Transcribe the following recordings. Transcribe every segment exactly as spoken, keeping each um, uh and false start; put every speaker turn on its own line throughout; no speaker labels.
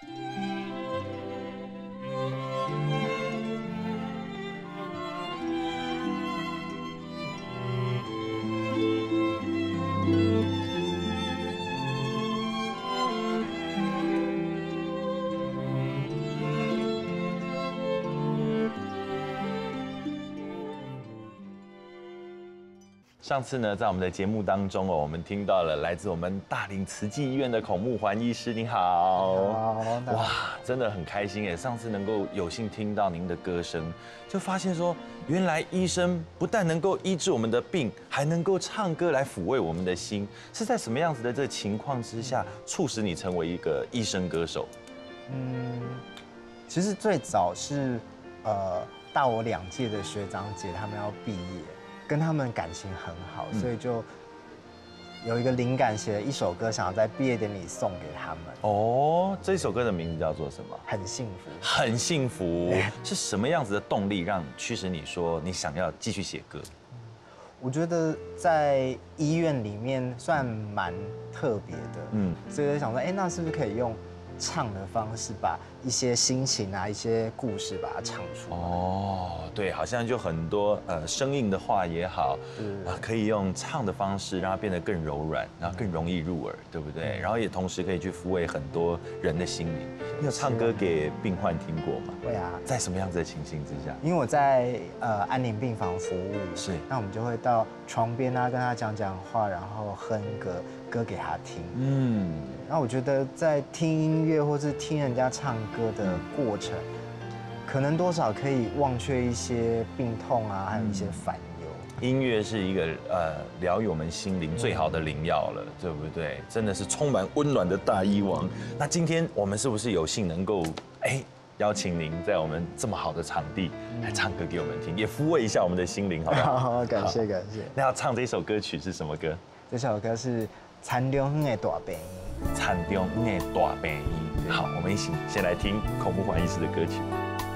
上次呢，在我们的节目当中哦，我们听到了来自我们大林慈济医院的孔木环医师，你好。
好，
哇，真的很开心耶！上次能够有幸听到您的歌声，就发现说，原来医生不但能够医治我们的病，还能够唱歌来抚慰我们的心。是在什么样子的这个情况之下，促使你成为一个医生歌手？
嗯，其实最早是呃大我两届的学长姐他们要毕业。跟他们感情很好，所以就有一个灵感，写了一首歌，想要在毕业典礼送给他们。
哦，这首歌的名字叫做什么？
很幸福，
很幸福。是什么样子的动力让驱使你说你想要继续写歌？
我觉得在医院里面算蛮特别的，嗯，所以就想说，哎，那是不是可以用唱的方式把一些心情啊、一些故事把它唱出来？
哦，对，好像就很多呃生硬的话也好，啊，可以用唱的方式让它变得更柔软，然后更容易入耳，对不对？然后也同时可以去抚慰很多人的心灵。你有唱歌给病患听过吗？
会啊。
在什么样子的情形之下？
因为我在呃安宁病房服务，
是，
那我们就会到床边啊跟他讲讲话，然后哼歌歌给他听。嗯。然后我觉得在听音乐或是听人家唱歌的过程，可能多少可以忘却一些病痛啊，还有一些烦忧。
音乐是一个呃疗愈我们心灵最好的灵药了，对不对？真的是充满温暖的大医王。那今天我们是不是有幸能够哎邀请您在我们这么好的场地来唱歌给我们听，也抚慰一下我们的心灵，好不好？
好，感谢感谢。
那要唱这首歌曲是什么歌？
这首歌是《田中的大病医》。
田中的大病医。好，我们一起先来听孔木环医师的歌曲。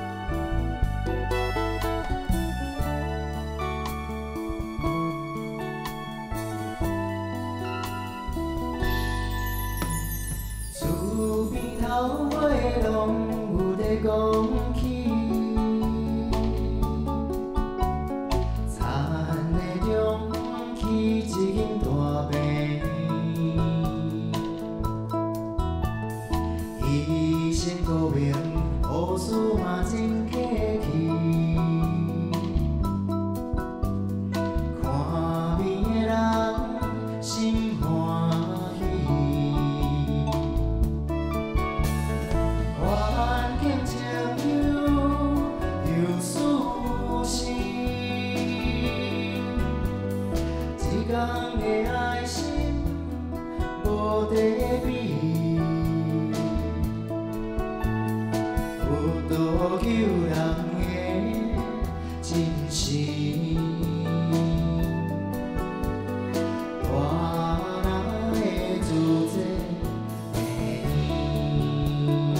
厝边头尾拢有在讲起，田的中起一间大病。医生高明，护士嘛真客气，看病的人心欢喜。环境亲友又舒适，一天的爱心无地比。多救人的真心，大人的自责的意。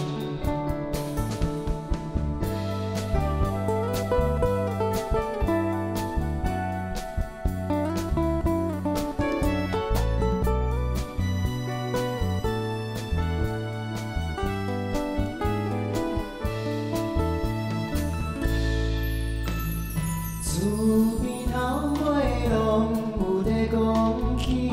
厝边头尾拢有在讲起，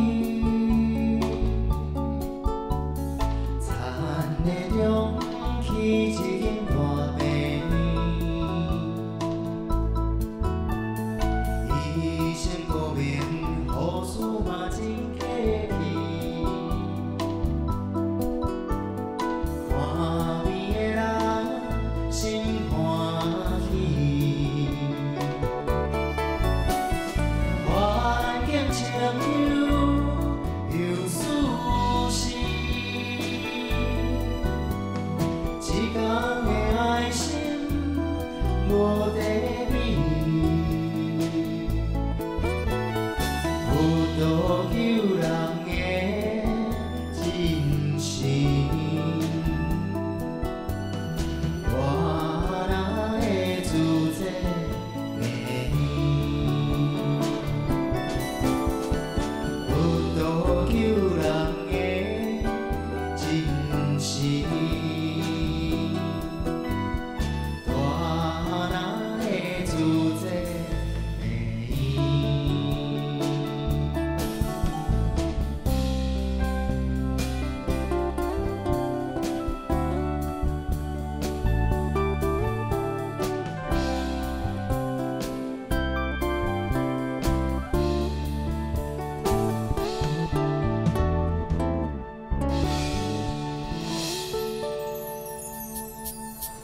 田的中起一间大病医，医生高明，护士嘛真客气，看病的人心欢喜。环境亲友又舒适，一天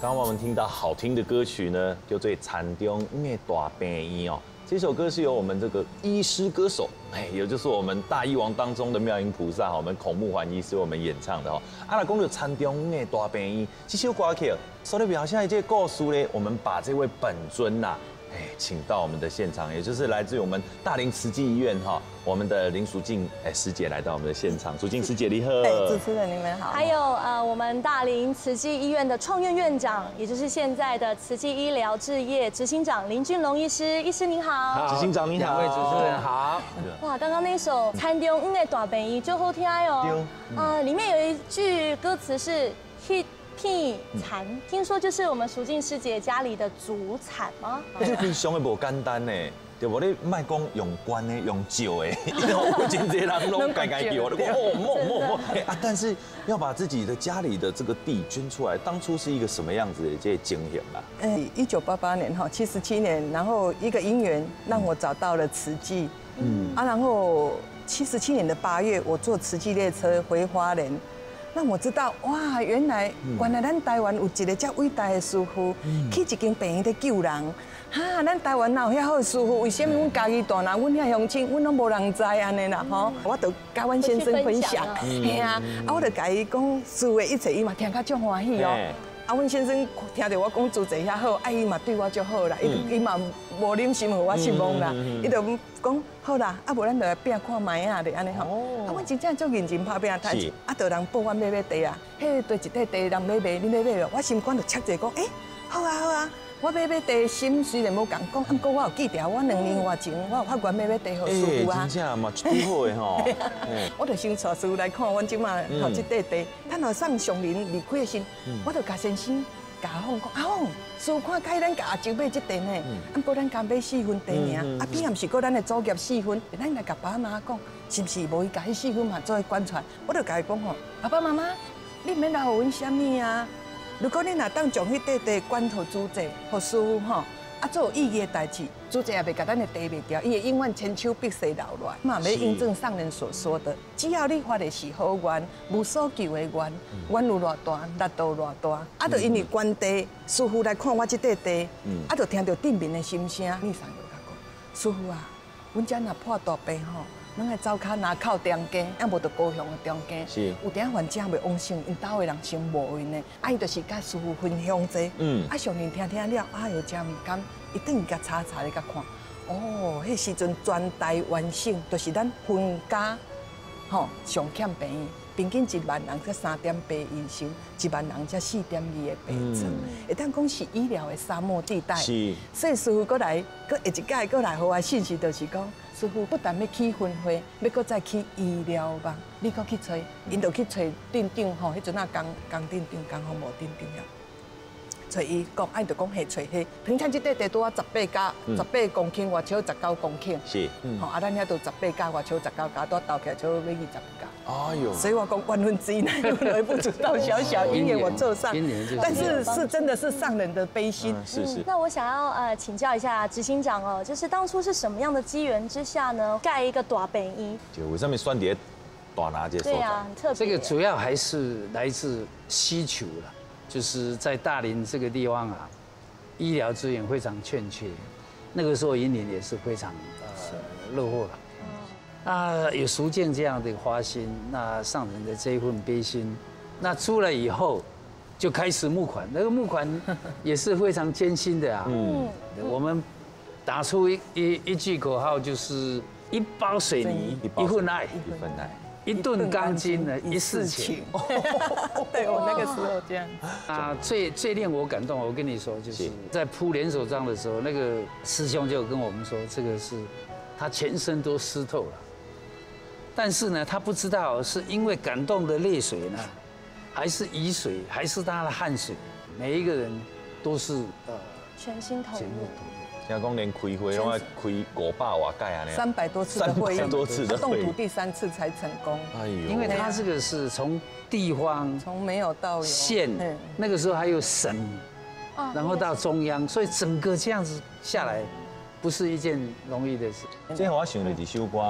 刚刚我们听到好听的歌曲呢，叫做《田中的大病医》哦。这首歌是由我们这个医师歌手，哎，也就是我们大医王当中的妙音菩萨，我们孔目环医师为我们演唱的哦。啊，来讲到田中的大病医，这首歌曲所代表现在这个故事呢，我们把这位本尊呐。哎，请到我们的现场，也就是来自于我们大林慈济医院哈，我们的林淑静哎师姐来到我们的现场，淑静师姐你好，
哎，主持人你们好。还有呃，我们大林慈济医院的创院院长，也就是现在的慈济医疗置业执行长林俊龙医师，医师您好。
执行长你好，
两位主持人好。
哇，刚刚那首《参中恩的大病医》就好听哦。啊，里面有一句歌词是 hit。片蚕，听说就是我们淑静师姐家里的祖产吗？
这非常的无简单呢，对不？你卖讲用关的，用酒的，有真侪人拢改改叫，哦，莫莫莫，啊！但是要把自己的家里的这个地捐出来，当初是一个什么样子的这经验啊？
呃，一九八八年哈，七十七年，然后一个因缘让我找到了慈济，嗯啊，然后七十七年的八月，我坐慈济列车回花莲。让我知道哇，原来原来咱台湾有一个这伟大的师傅，去一间病院在救人。哈，咱台湾哪有遐好的师傅？为什么阮家己大人，阮遐乡亲，阮拢无人知安尼啦？吼，我就甲阮先生分享，嘿啊，啊，我就甲伊讲，师傅的一切伊嘛听甲足欢喜哦。啊，阮先生听到我讲做这遐好，啊，伊嘛对我足好啦，伊伊嘛无忍心互我失望啦，伊就讲好啦，啊，无咱就来拼看卖啊，就安尼吼。啊，阮真正足认真拍拼，但是啊，就人报阮要买地啊，迄对一块地人要卖，你要买哦，我心肝就切者讲，诶，好啊好啊。我买买地心虽然无共讲，不过我有记得，我两年外前我有发愿买买地给师傅啊。
真正嘛，最好的吼。
我就先带师傅来看，阮即马吼即块地，他若送上林离开的时，我就甲先生甲阿凤讲，阿凤，师傅看该咱甲阿舅买即地呢，啊，不过咱甲买四分地尔，啊，边也毋是过咱的祖业四分，咱来甲爸妈讲，是毋是无伊甲迄四分嘛做捐出来？我就甲伊讲吼，爸爸妈妈，你免来互阮啥物啊？如果你若当将迄块地管好主者，互师傅吼，啊做有意义的代志，主者也袂甲咱的地卖掉，伊会永远千秋必世留落。嘛，要印证上人所说的，只要你发的是好愿，无所求的愿，愿有偌大，力度偌大。啊，就因为捐地，师傅来看我这块地，啊，就听到顶面的心声，你上就甲讲，师傅啊，阮遮若破大病吼。咱爱走骹拿靠中间，啊无就高雄的中间。是。有点患者袂往生，因兜的人先无运的，啊伊就是甲师傅分享这。嗯。啊上年听听了，啊哟真唔甘，伊等于甲查查咧甲看。哦，迄时阵全台完省，就是咱分家，吼上欠病院，平均一万人才三点八医生，一万人才四点二的病床，会当讲是医疗的沙漠地带。是。所以师傅过来，过下一届过来，互我信息就是讲。师傅不但要起分会，要搁再起医疗吧，你搁去找，因就去找店长吼，迄阵啊工工店长、工服务店长呀，找伊讲，啊，就讲嘿找迄，平常即块地多啊十八甲，十八公顷，外超十九公顷，是，吼啊，咱遐都十八甲，外超十九甲，都斗起来超要二十甲。哎呦！所以我讲万分之一，那微不足道，小小因缘我做上，但是是真的是上人的悲心。
是是。
那我想要呃请教一下执行长哦，就是当初是什么样的机缘之下呢，盖一个大病医？
就为什么选伫大拿这所在？
对啊，很特别。
这个主要还是来自需求了，就是在大林这个地方啊，医疗资源非常欠缺，那个时候云林也是非常呃落后了。啊，有熟见这样的花心，那上人的这一份悲心，那出来以后就开始募款，那个募款也是非常艰辛的啊。嗯，我们打出一一一句口号，就是一包水泥，一份爱，
一份爱，
一吨钢筋呢，一世情。
对我那个时候这样。
啊，最最令我感动，我跟你说，就是在铺联手章的时候，那个师兄就跟我们说，这个是他全身都湿透了。但是呢，他不知道是因为感动的泪水呢，还是雨水，还是他的汗水，每一个人都是呃
全心投入。
听讲连开会拢要开五百瓦盖啊，
三百多次的会议，
三百多次的会议，
动土第三次才成功。
哎呦，因为他这个是从地方
从没有到有
县，那个时候还有省，然后到中央，所以整个这样子下来，不是一件容易的事。
这我想了一首歌吼。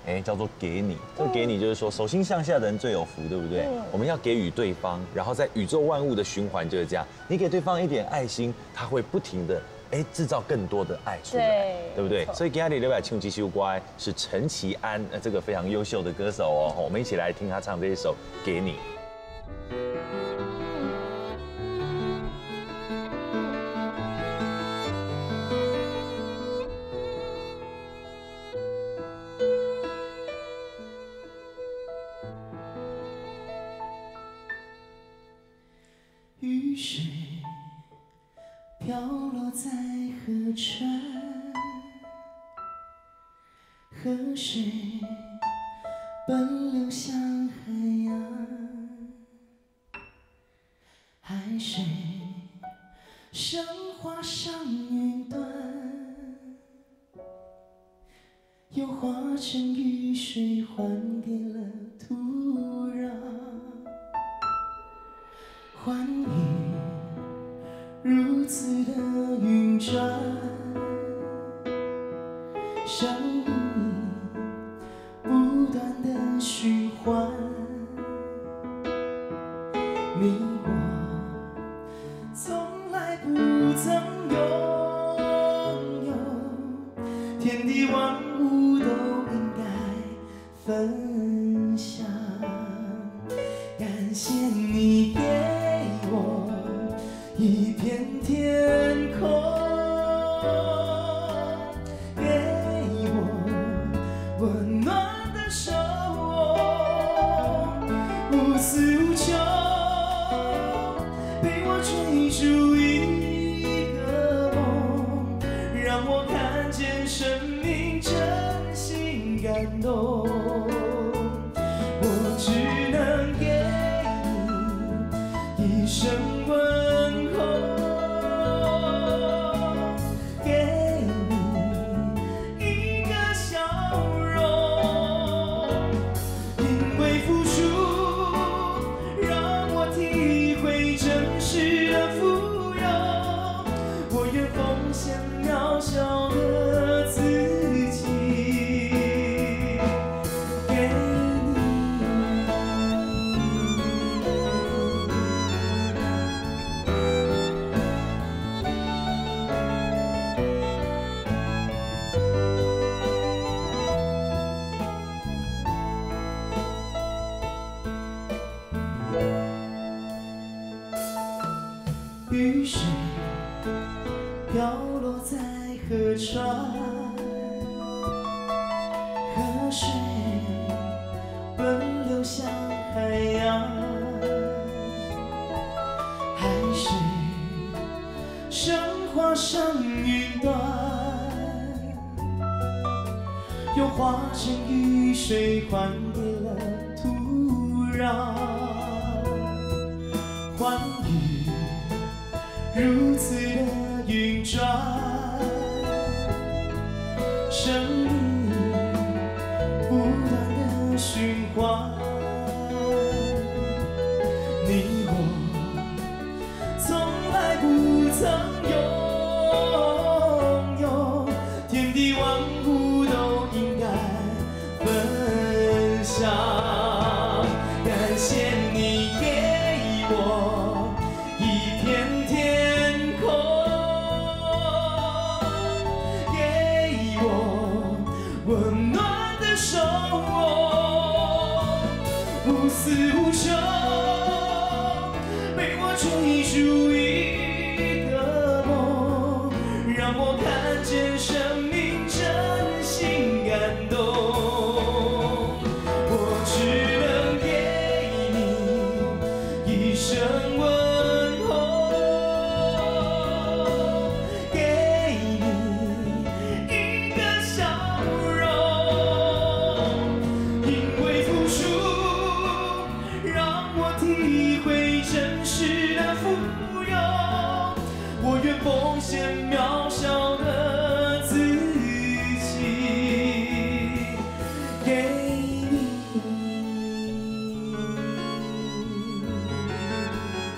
哎，叫做给你。这个给你就是说，手心向下的人最有福，对不对？我们要给予对方，然后在宇宙万物的循环就是这样，你给对方一点爱心，他会不停的哎制造更多的爱出来，对不对？所以今天六百庆吉修乖是陈其安，呃，这个非常优秀的歌手哦，我们一起来听他唱这一首《给你》。
雨水飘落在河川，河水奔流向海洋，海水升华上云端，又化成雨水还给了土壤。欢愉如此的运转，生命不断的循环。你我从来不曾拥有，天地万物都应该分享。感谢你给我一片天空，给我温暖的手，无私无求，陪我追逐一个梦，让我看见生命真心感动。我只能给你一声问候，给你一个笑容，因为付出让我体会真实的富有，我愿奉献渺小的自己给你。雨水飘落在河川，河水奔流向海洋，海水升华上云端，又化成雨水还给了土壤。欢愉如此的运转，生命不断的循环。你我从来不曾拥有，天地万物都应该分享。感谢你给我一片天空，给我温暖的手，无私无求，陪我追逐一个梦，让我看见生命真心感动。我只能给你一声问候，给你一个笑容，因为付出让我体会真实的富有，我愿奉献渺小的自己给你。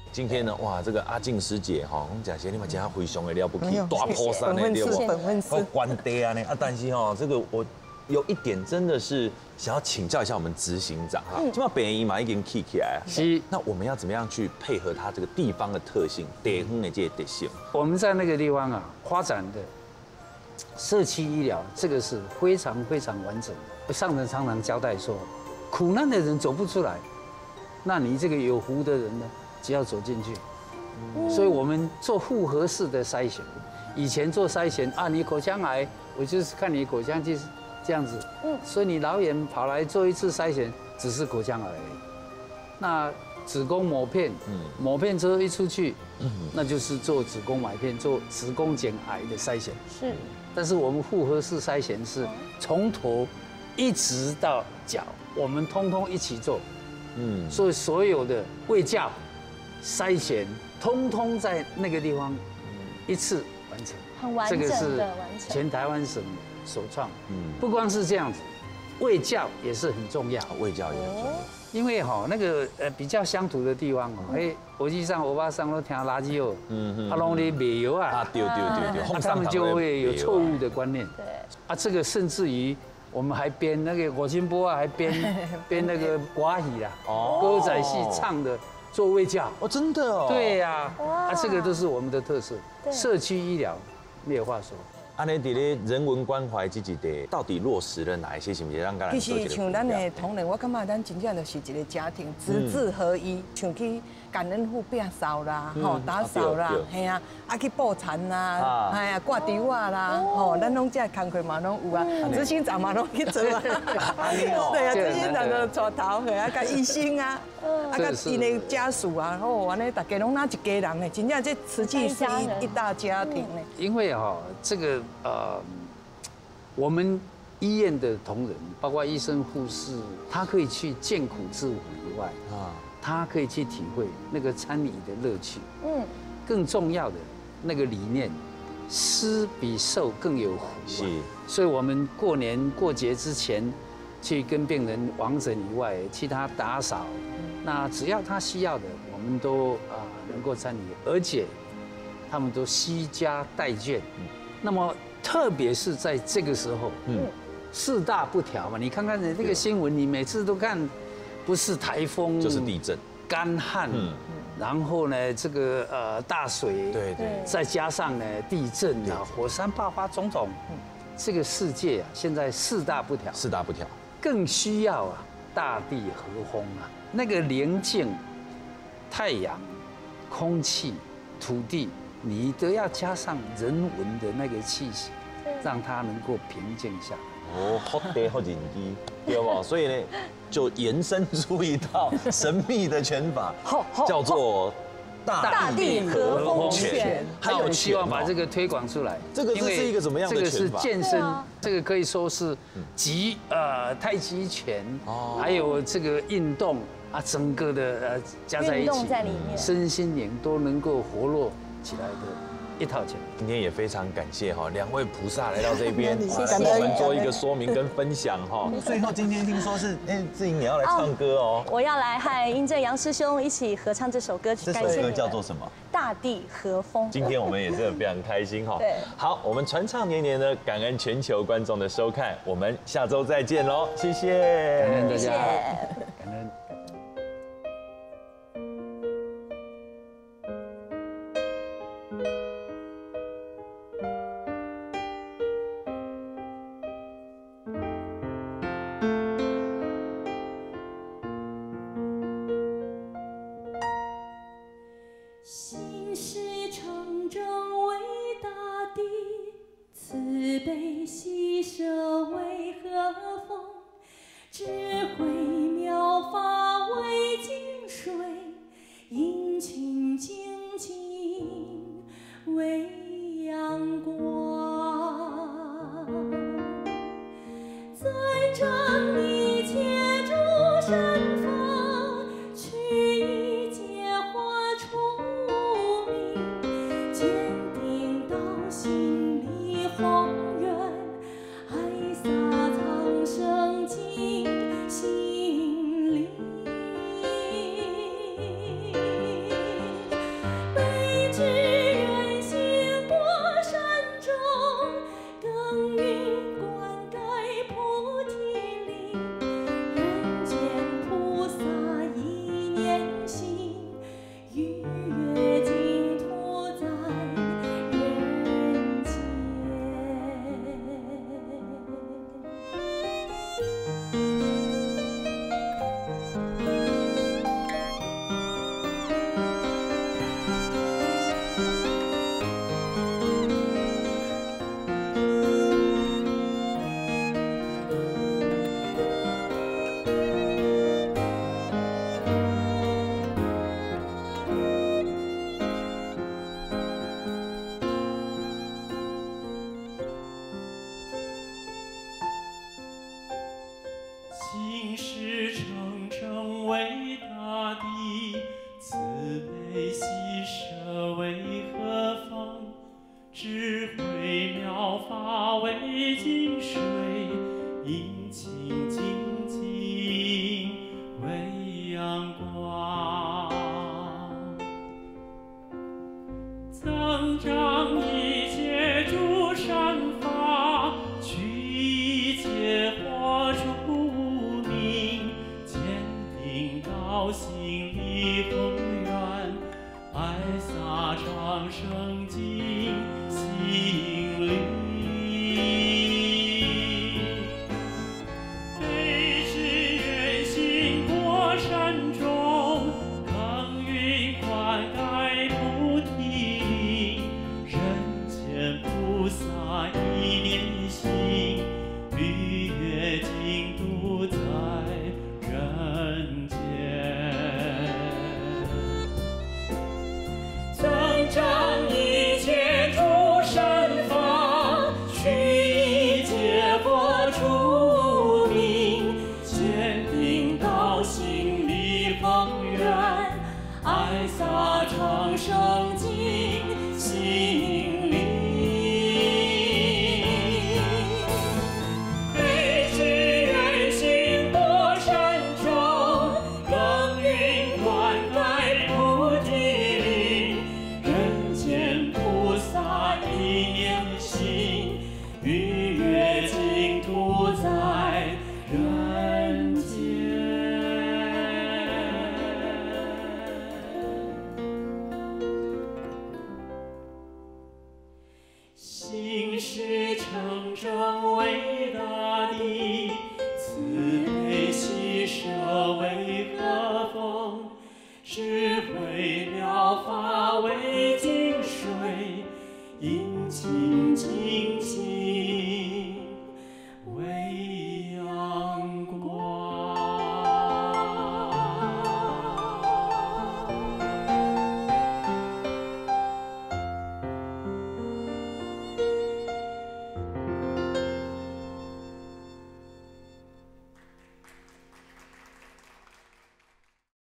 今天呢，哇，这个阿静师姐哈，我们讲些你们讲非常的了不起，
没有
大坡山的对不？
本分师，
关爹啊呢啊，但是哈，这个我有一点真的是想要请教一下我们执行长哈，起码北宜嘛已经 key 起来啊，
是。
那我们要怎么样去配合它这个地方的特性，地方的这些特性？
我们在那个地方啊，发展的社区医疗，这个是非常非常完整的。上人常常交代说，苦难的人走不出来，那你这个有福的人呢，只要走进去。所以我们做复合式的筛选，以前做筛选啊，你口腔癌，我就是看你口腔就是这样子，嗯，所以你老远跑来做一次筛选，只是口腔癌而已。那子宫抹片，嗯，抹片之后一出去，嗯，那就是做子宫埋片，做子宫颈癌的筛选。
是，
但是我们复合式筛选是从头一直到脚，我们通通一起做，嗯，所以所有的卫教、筛选，通通在那个地方一次完成，
很完整的完成，
全台湾省首创。嗯，不光是这样子，卫教也是很重要，
卫教也很重要。
因为哈那个呃比较乡土的地方哦，哎，国际上欧巴桑都听垃圾哦，嗯嗯，他弄的美油啊，
啊丢丢丢丢，
他们就会有错误的观念。
对，
啊这个甚至于我们还编那个我金波啊，还编编那个国语啦，歌仔戏唱的做卫教
哦，真的哦，
对呀，啊这个都是我们的特色，社区医疗没有话说。
安尼伫咧人文关怀这一块，到底落实了哪一些？是不是让咱
其实像咱的同仁，我感觉咱真正就是一个家庭，职志合一，像去感恩户变扫啦，吼打扫啦，系啊，啊去布蚕啦，哎呀挂稻啊啦，吼，咱拢这工课嘛拢有啊，执行长嘛拢去做啊，对啊，执行长就带头，系啊，甲医生啊，啊甲因的家属啊，吼，安尼大家拢拿一家人呢，真正这实际是一一大家庭呢。
因为哈这个。呃，我们医院的同仁，包括医生、护士，他可以去见苦知苦以外，啊，他可以去体会那个参与的乐趣。嗯，更重要的那个理念，施比受更有福。是，所以我们过年过节之前，去跟病人往诊以外，其他打扫，那只要他需要的，我们都啊能够参与，而且他们都惜家带眷。那么，特别是在这个时候，嗯，四大不调嘛，你看看这个新闻，你每次都看，不是台风
就是地震、
干旱，嗯，然后呢，这个呃大水，
对对，
再加上呢地震啊、火山爆发种种，这个世界啊，现在四大不调，
四大不调，
更需要啊大地和风啊，那个宁静、太阳、空气、土地。你都要加上人文的那个气息，让它能够平静下来。
哦，好地好人机，对不？所以呢，就延伸出一套神秘的拳法，叫做大地和风拳。
还有希望把这个推广出来。
这个是一个怎么样的拳法？
这个是健身，这个可以说是集呃太极拳，还有这个运动啊，整个的呃加在一起，身心灵都能够活络起来的一套拳。
今天也非常感谢哈两位菩萨来到这边，给我们做一个说明跟分享哈。最后今天听说是哎志颖你要来唱歌哦，
我要来和英正杨师兄一起合唱这首歌曲。
这首歌叫做什么？
大地和风。
今天我们也是非常开心哈。
对，
好，我们传唱年年呢，感恩全球观众的收看，我们下周再见喽，谢谢，
感恩大家，感恩。
心事长征为大地，慈悲喜舍为和风，智慧妙法为净水，阴晴静静为阳光。在这一切诸山峰，去一切花出为大地，慈悲喜舍为何方？智慧妙法为净水，阴晴静静为阳光。增长一切诸善法，去一切惑诸无明，坚定道心力宏远，爱洒长生经心灵。悲是愿行过山中，耕耘灌溉菩提林，人间菩萨一念心，逾越净土在人间。增长一切诸善法，去一切佛诸名，坚定道心力宏远，爱洒长生经心灵。悲是愿行过山中，耕耘灌溉菩提林，人间菩萨一念心，逾越净土在人间。心是诚正为大地，慈悲喜舍为和风，智慧妙法为净水，阴晴静